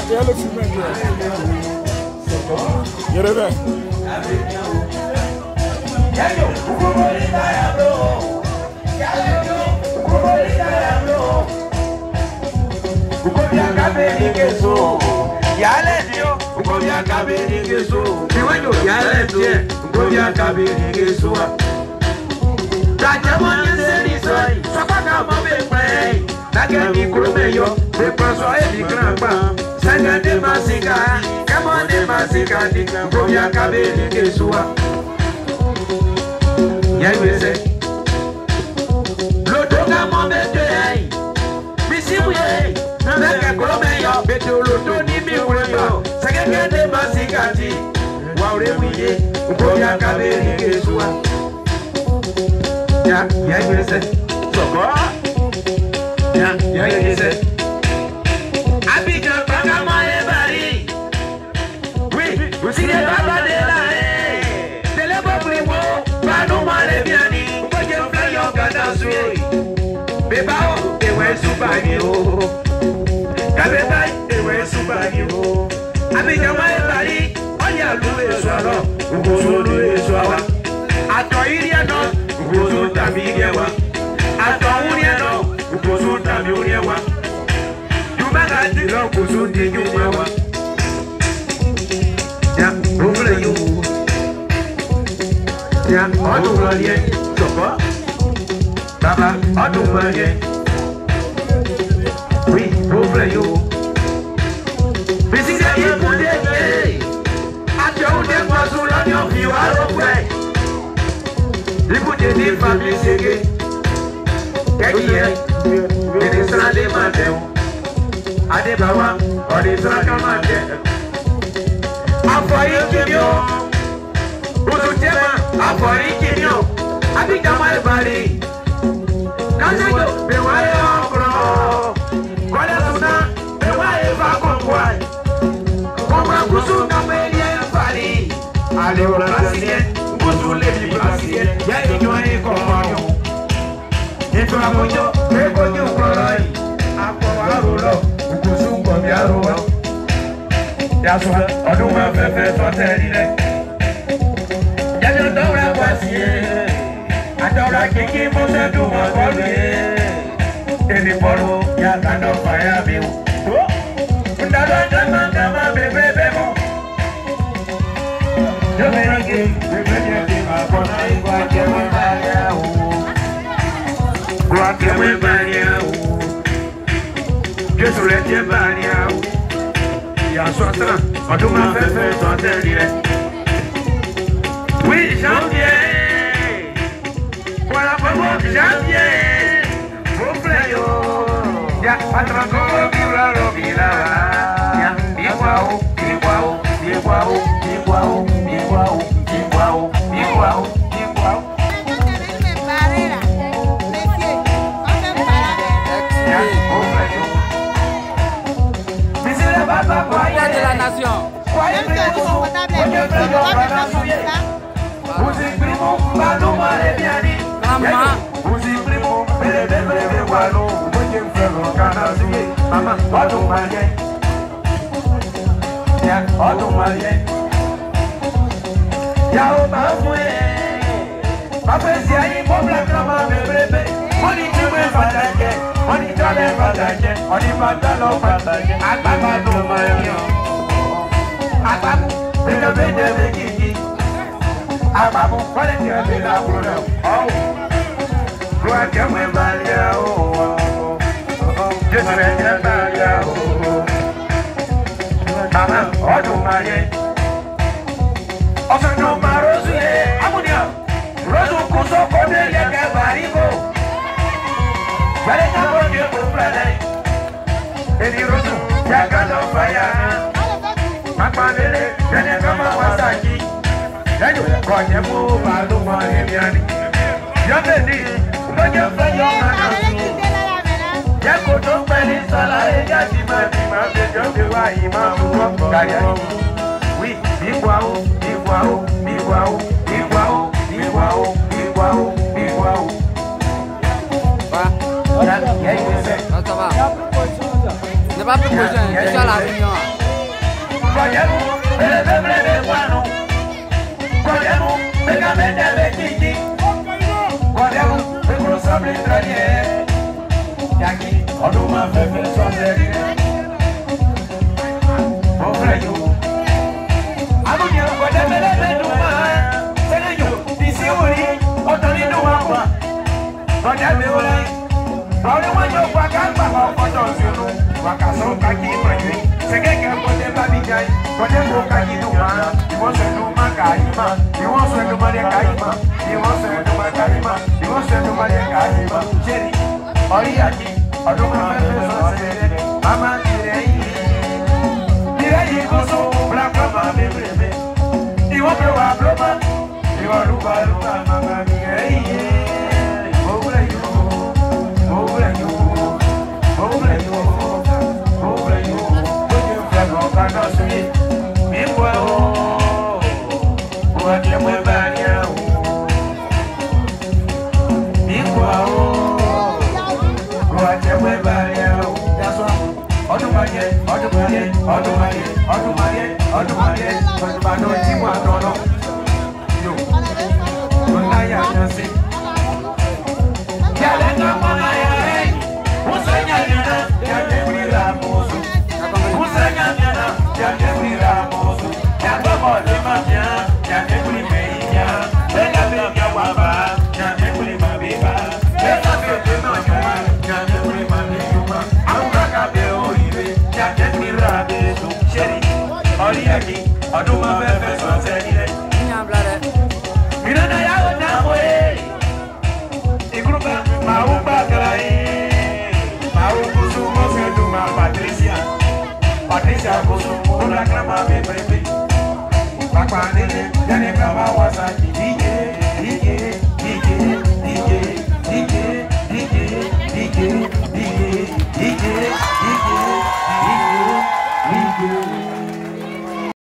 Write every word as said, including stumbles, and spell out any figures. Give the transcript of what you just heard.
a le filmer. You're there. Yeah, yeah, you say. So go. Yeah, yeah, you say. Abidjan, Bagama, everybody. Oui, vous signez Baba de la haie. C'est le beau primo, pas nous mal et bien dit. Vous pouvez faire yon gada suye. Bébao, et ouais, soupagio. Kabetaï, et ouais, soupagio. Abidjan, everybody. On y a loué soir, ou vous loué soir. Attends, il y a non. Ugozo tabigewa atawunyeno ugozo tabiunyewa Jumagati lo ugozo dinyumawa Ya uvule yu Ya odumanye Soko Baba odumanye Oui uvule yu Bisige yikudeke Atawunye kwa zulonyo fiwaro kwe Écoutez des familles séguées, qui est, et des sera des matins, à des bawa, ou des sera comme un thé. Envoyez qui vient, vous soutiens, envoyez qui vient, habitez moi le balai. Quand je go, mais moi et encore, quand la souna, mais moi et va comprendre. Comment vous soutenez, mais il y a un balai. Allez, on la sienne. Vous les vibrations, y'a des gens et compagnons. Et toi, mon Dieu, les cognons pour l'œil. À quoi rouler, ou que sous comme y'a roulant. Y'a soit, on nous m'a fait faire son terre. Y'a des gens la voici. Attends la kiki, mon Dieu, tout m'a volé. Et les polos, y'a qu'un homme à y'a vu. On a le demande à ma bébé, bébé. Je vais le guider. Je suis le Dieu Baniaou. Il y a soixante, on doit m'a fait faire son terre. Oui, janvier. Voilà pour moi, janvier. Vous plaît, yo. Ya, pas trop comme vivre la villa. Ya, iguao, iguao, iguao, iguao, iguao, iguao, iguao, iguao. De la nation. Vous imprimons, pas nous mal et bien dit. Vous imprimons, bébé, bébé, wallo. Vous qui me faites le canasier. Maman, pas nous malien. Y'a, pas nous malien. Y'a, oh, ma foué. Ma foué, si y'a une problème, maman, bébé, bébé. On dit tu me fatigues. On dit tu me fatigues. On dit pas de l'eau fatiguée. À ta maman, malien. Ababu, bega bega begi. Ababu, wale kia bega bula. Oh, kwa kama balia oh. Yesu bega balia oh. Mama, odu marie. Oso no marozu ye. Amunia, rozu kuso kode lege barigo. Wale kama nye kumplane. Eni rozu, yaga no fire. Mapanele, jene kama wasaki. Yayo, konye mu balu mwane miani. Yambe ni, umonye fanyo manasu. Yako topeli sala eja tima tima. Bejo bewa ima uwa kaya. Oui, biwao, biwao, biwao, biwao, biwao, biwao, biwao. Va. Yayo, yayo, ça va. Ne pas plus prochain, déjà la réunion. Patricia, una clama, mi baby. Papá, nene, ya ni me va a